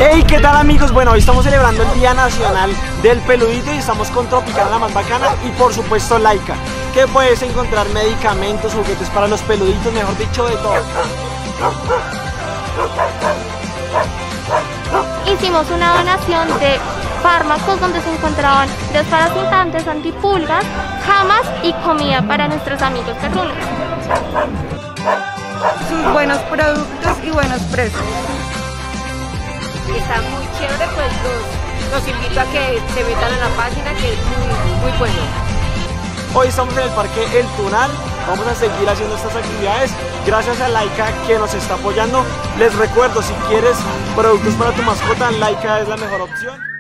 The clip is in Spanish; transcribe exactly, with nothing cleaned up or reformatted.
Hey, ¿qué tal amigos? Bueno, hoy estamos celebrando el Día Nacional del Peludito y estamos con Tropicana, la más bacana, y por supuesto Laika, que puedes encontrar medicamentos, juguetes para los peluditos, mejor dicho, de todo. Hicimos una donación de fármacos donde se encontraban desparasitantes, antipulgas, jamas y comida para nuestros amigos perrunos. Sus buenos productos y buenos precios. Está muy chévere, pues los, los invito a que se metan en la página, que es muy, muy bueno. Hoy estamos en el Parque El Tunal, vamos a seguir haciendo estas actividades gracias a Laika que nos está apoyando. Les recuerdo, si quieres productos para tu mascota, Laika es la mejor opción.